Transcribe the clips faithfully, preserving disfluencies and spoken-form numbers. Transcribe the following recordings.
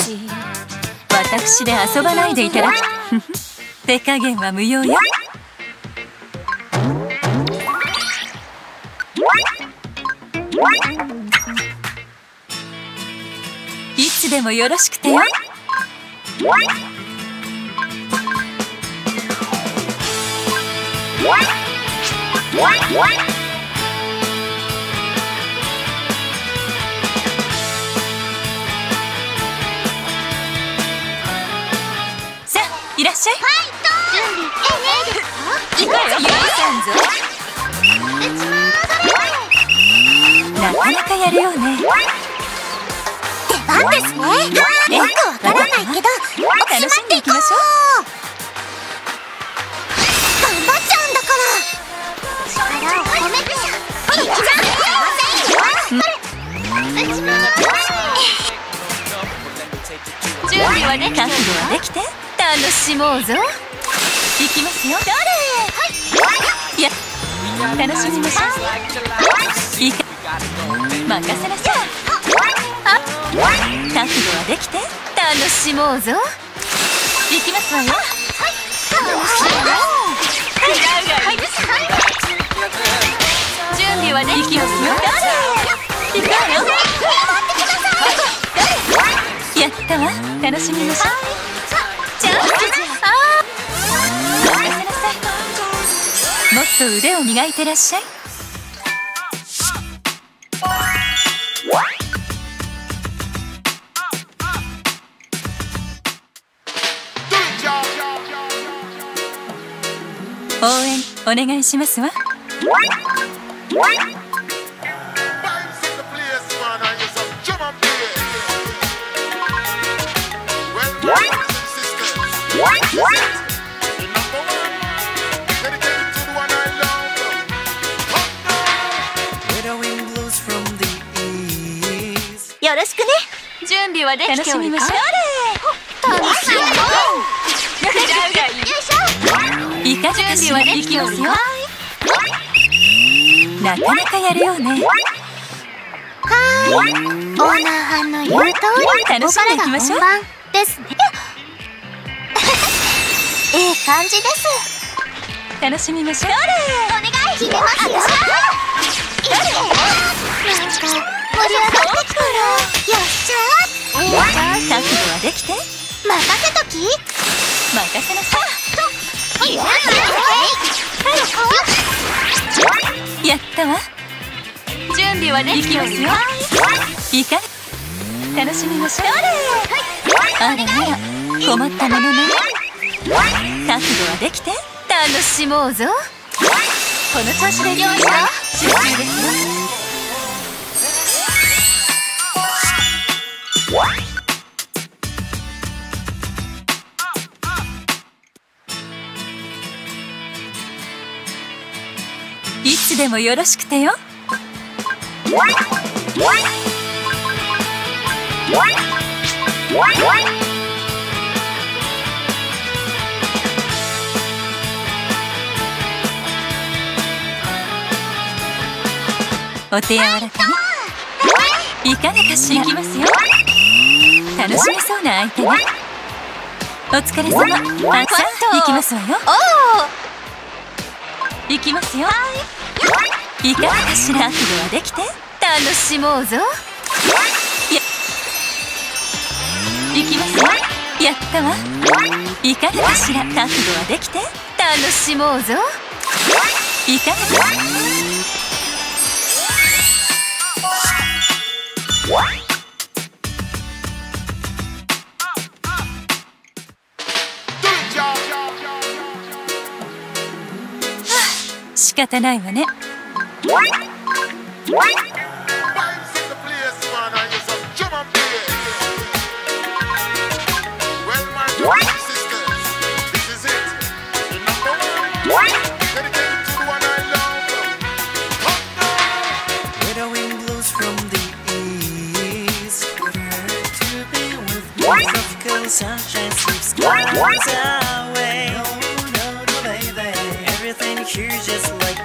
し。私で遊ばないでいただき手加減は無用よ。いつでもよろしくてよ。さあ、いらっしゃい。準備 エーエー ですか？行くわよ、許さんぞ。なかなかやるようね。 出番ですね。よくわからないけど楽しんでいきましょう。 頑張っちゃうんだから力を込めて。いきませんよ。 準備はね、覚悟はできて楽しもうぞ。いきますよ。いや、楽しみましょう。いいか、任せなさい。あ、覚悟はできて楽しもうぞ。いきますわよ。準備はね、いきますよ。いくわよ。やったわ、楽しみましょう。じゃあ、任せなさい。もっと腕を磨いてらっしゃい。応援お願いしますわ。 よろしくね。 準備はできております。 楽しいよ。 いかがかしら。いきますよ。なかなかやるよね。 はーい、オーナーさんの言う通り、 楽しんでいきましょう。 ここからが本番ですね。ええ感じです。 楽しみましょう。 お願い決めますよ。なんか盛り上がってきたら、よっしゃー。 覚悟はできて任せとき。 任せなさい。やったわ。準備はできますよ。いか楽しみましょう。あらあら、困ったものね。覚悟はできて楽しもうぞ。この調子で用意した集中ですよ。いつでもよろしくてよ。お手柔らかに。いかがかしら。いきますよ。楽しみそうな相手ね。お疲れ様。あ、さあ、いきますわよ。いきますよ。いかがかしら。覚悟はできて楽しもうぞ。や、いきますよ。やったわ。いかがかしら。覚悟はできて楽しもうぞ。いかがかしら。仕方ないわね。 Sunshine sweeps skies away. No, no, no, baby. Everything here just like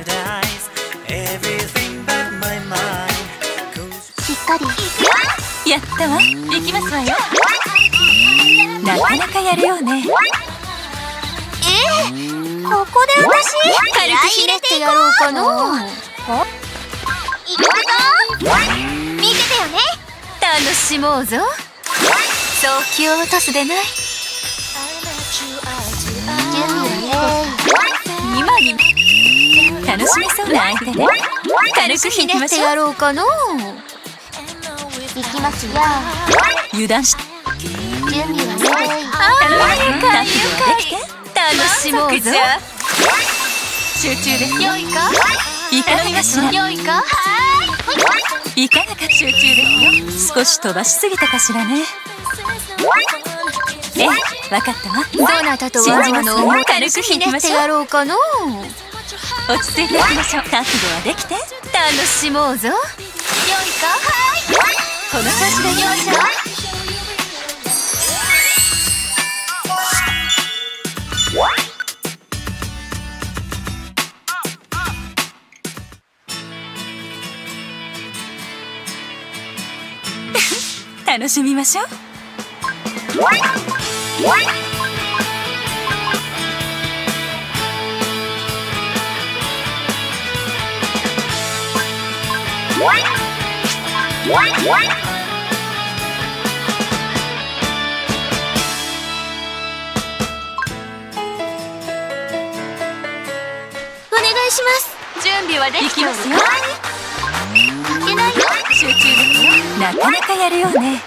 paradise. Everything but my mind goes. しっかり。 やったわ。行きますわよ。なかなかやるよね。 えー、ここで私軽くひねってやろうかな。 行くぞ。見ててよね。 楽しもうぞ。そう気を落とすでない。 準備は今に楽しめそうな相手ね。軽くひねってやろうかな。 行きますよ。 油断して。 準備はね。 ああ、愉快愉快。楽しもうぞ。集中です。 良いか。 いかがかしら。 良いか。 いかがか。集中ですよ。少し飛ばしすぎたかしらね。ええ、わかったわ。どなたとわらわの思い軽くひねってやろうかの。落ち着いていきましょう。覚悟はできて。楽しもうぞ。良いか。この調子でよいしょ。楽しみましょう。 お願いします。 準備はできてますよ。 負けないよ。 集中ですよ。なかなかやるよね。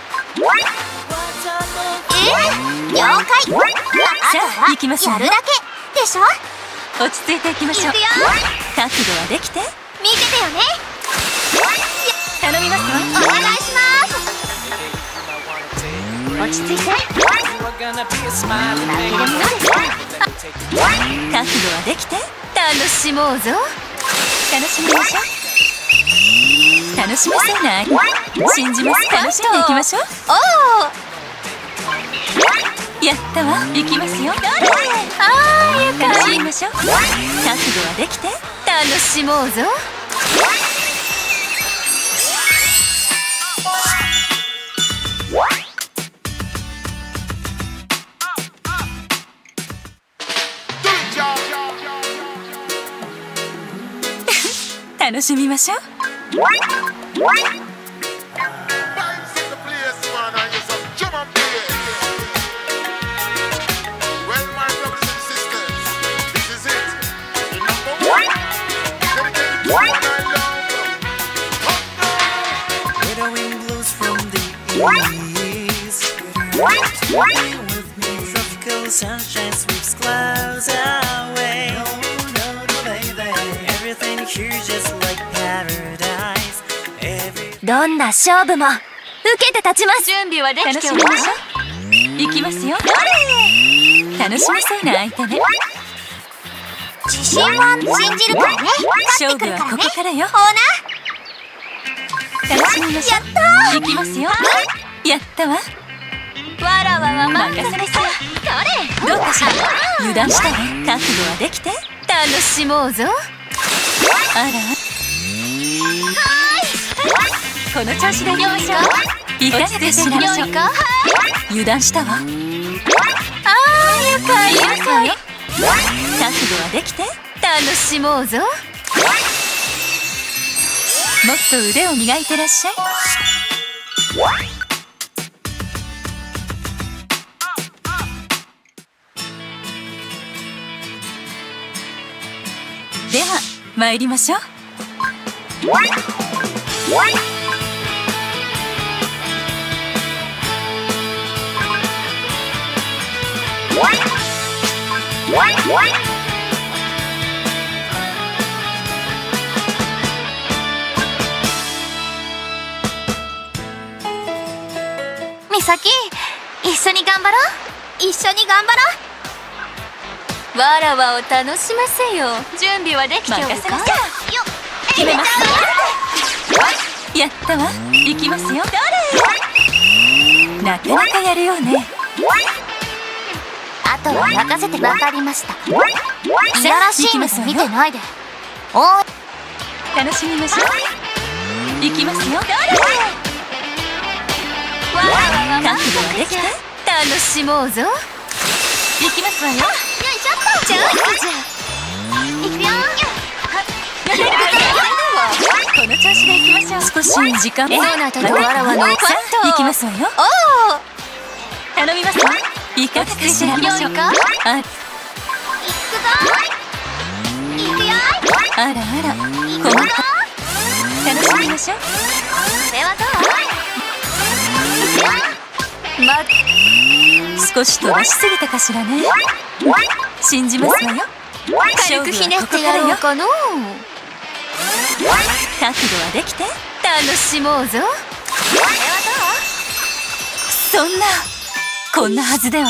えー、了解。あとは行きますよ。 やるだけでしょ。 落ち着いていきましょう。 行くよ。 覚悟はできて。 見ててよね。 頼みますわ。 お願いします。落ち着いて。負けでもないですよ。 覚悟はできて。楽しもうぞ。楽しみましょう。楽しめそうな相手。信じます。楽しんでいきましょう。 おお。 やったわ。行きますよ。ああ、愉快。楽しみましょう。覚悟はできて。楽しもうぞ。楽しみましょう。 Sunshine sweeps clouds away. No, no, no, baby. Everything here just like paradise. Every どんな勝負も受けて立ちます。 準備はできておりましょう。行きますよ。楽しめそうな相手ね。 自信は信じるからね。 勝負はここからよ。 ほな。 楽しみましょう。 やったー。 行きますよ。やったわ。わらわは任せなさい。どうかしら。油断したわ。覚悟はできて。楽しもうぞ。あら。この調子でよいしょ。いかがでしょう。油断したわ。ああ、愉快愉快。覚悟はできて。楽しもうぞ。もっと腕を磨いてらっしゃい。では参りましょう。 みさき、一緒に頑張ろう。一緒に頑張ろう。 わらわを楽しませよ。準備はできておるか。 よっ、 決めます。やったわ。行きますよ。なかなかやるよね。 あとは任せて。わかりました。いやらしい目で見てないで。おー、 楽しみましょう。行きますよ。 覚悟はできて楽しもうぞ。行きますわよ。よいしょっと。じゃあ行くじゃ行くよ。この調子で行きましょう。少し時間も。 そうなととわらわの行きますわよ。 おお、 頼みますわ。いかがかしら。 よいか。 あ、 行くぞ。行くよ。 あらあら、 行くぞ。 この楽しみましょう。 それはどう？ ま、少し飛ばしすぎたかしらね。信じますわよ。 軽くひねってやろうかの。 覚悟はできて楽しもうぞ。 それはそんな、こんなはずでは。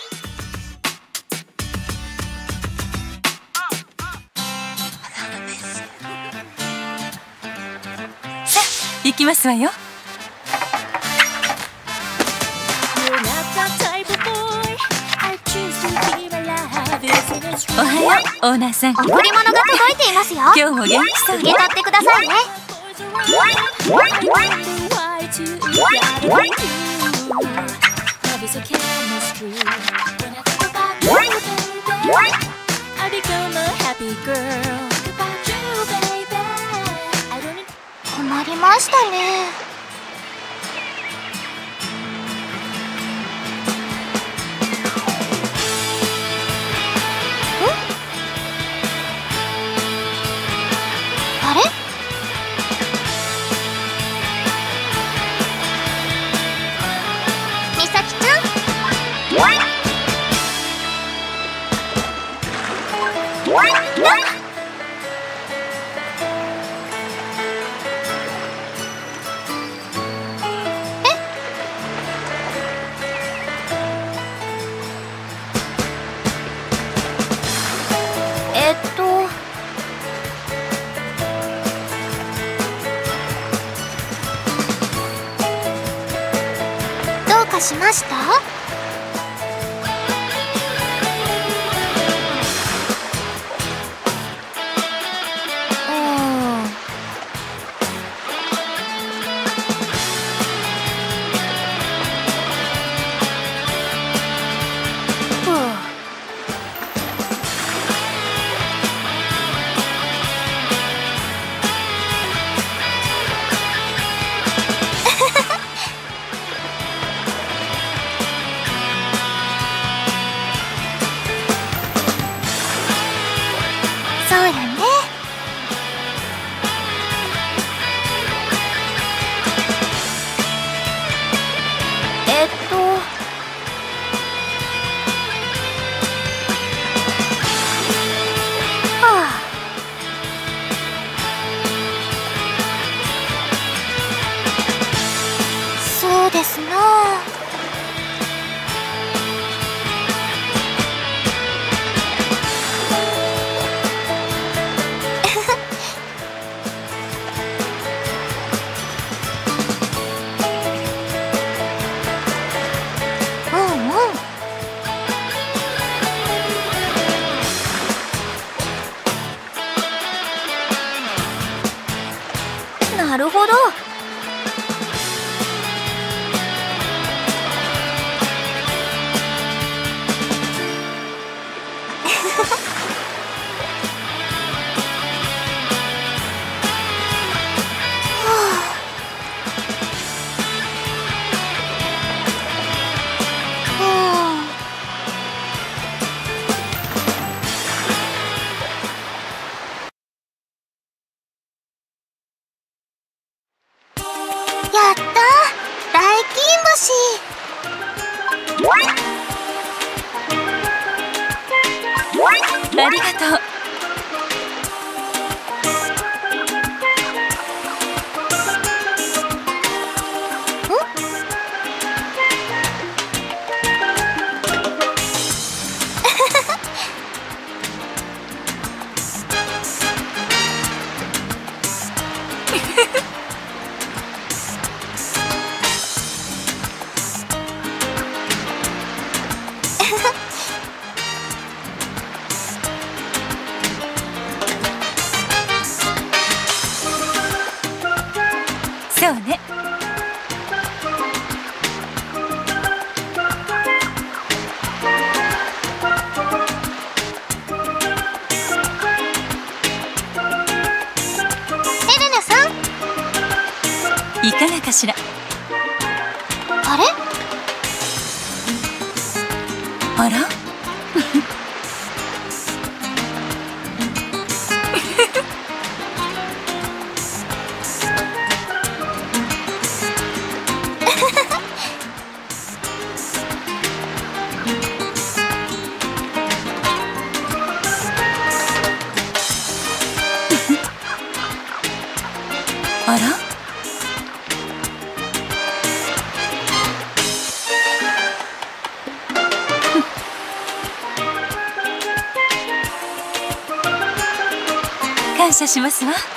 さあ、行きますわよ。おはよう、オーナーさん。 どう？贈り物が届いていますよ。 今日も元気そう受け取ってくださいね。困りましたね。あれ？みさきちゃん。えっとどうかしました？うーん。ふう。そうやね。えっとはあ。そうですなあ。うんうん。なるほど。やったー、大金星。 ありがとう。 しら。 あれ？ あらあら感謝しますわ。